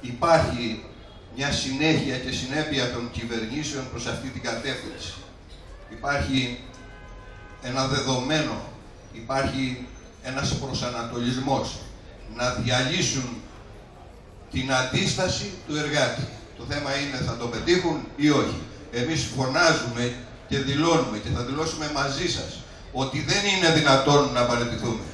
υπάρχει μια συνέχεια και συνέπεια των κυβερνήσεων προς αυτή την κατεύθυνση. Υπάρχει ένα δεδομένο, υπάρχει ένας προσανατολισμός να διαλύσουν την αντίσταση του εργάτη. Το θέμα είναι θα το πετύχουν ή όχι. Εμείς φωνάζουμε και δηλώνουμε και θα δηλώσουμε μαζί σας ότι δεν είναι δυνατόν να παραιτηθούμε.